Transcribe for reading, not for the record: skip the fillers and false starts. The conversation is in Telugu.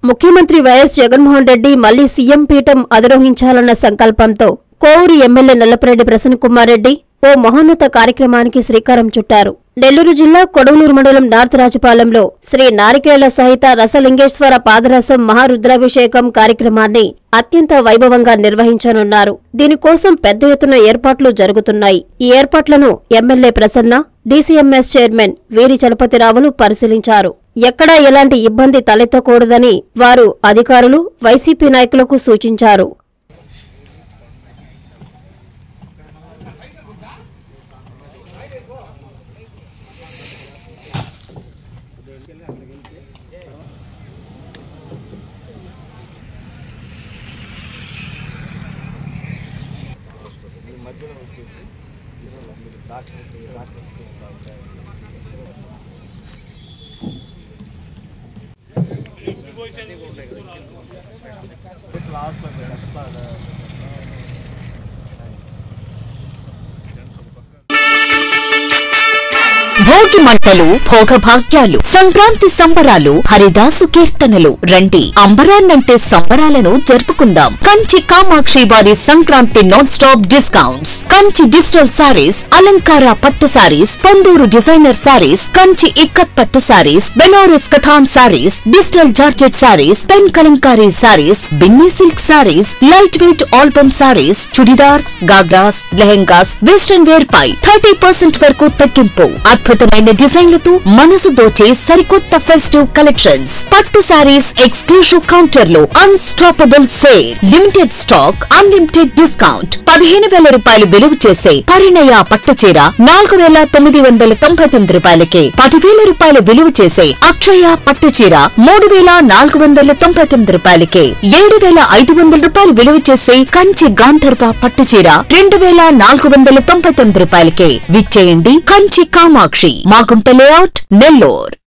ముఖ్యమంత్రి వైఎస్ జగన్మోహన్ రెడ్డి మళ్లీ సీఎం పీఠం అధిరోహించాలన్న సంకల్పంతో కోవూరు ఎమ్మెల్యే నల్లపరెడ్డి ప్రసన్నకుమార్ రెడ్డి ఓ మహోన్నత కార్యక్రమానికి శ్రీకారం చుట్టారు. నెల్లూరు జిల్లా కొడవలూరు మండలం నార్త్ రాజపాలెంలో శ్రీ నారికేళ్ల సహిత రసలింగేశ్వర పాదరసం మహారుద్రాభిషేకం కార్యక్రమాన్ని అత్యంత వైభవంగా నిర్వహించనున్నారు. దీనికోసం పెద్ద ఎత్తున ఏర్పాట్లు జరుగుతున్నాయి. ఈ ఏర్పాట్లను ఎమ్మెల్యే ప్రసన్న, డీసీఎంఎస్ చైర్మన్ వీరి చలపతిరావులు పరిశీలించారు. ఎక్కడా ఎలాంటి ఇబ్బంది తలెత్తకూడదని వారు అధికారులు, వైసీపీ నాయకులకు సూచించారు. భోగి మంటలు, భోగభాగ్యాలు, సంక్రాంతి సంబరాలు, హరిదాసు కీర్తనలు. రండి, అంబరాన్నంటే సంబరాలను జరుపుకుందాం. కంచి కామాక్షి వారి Sankranti non stop discounts. Kanchi digital saris, అలంకార పట్టు సారీస్, పొందూరు డిజైనర్ సారీస్, కంచి ఇక్కత్ పట్టు saris, Banaras katan saris, digital georgette saris, pen kalamkari saris, Binny silk saris, light weight album saris, chudidars, ghagras, lehengas, western wear పై 30% వరకు తగ్గింపు. అద్భుతమైన డిజైన్లతో మనసు దోచే సరికొత్త ఫెస్టివ్ కలెక్షన్స్. పట్టు సారీస్ ఎక్స్క్లూజివ్ కౌంటర్ లో unstoppable sale. Limited stock, unlimited discount. 15,000 రూపాయలు విలువ చేసే పరిణయ పట్టు చీర 4,999 రూపాయలకే. 10,000 రూపాయలు విలువ చేసే అక్షయ పట్టు చీర 3,499 రూపాయలకే. 7,500 రూపాయలు విలువ చేసే కంచి గాంధర్వ పట్టు చీర 2,499 రూపాయలకే. విచ్చేయండి కంచి కామాక్షి, మాగుంట లేఅవుట్, నెల్లూరు.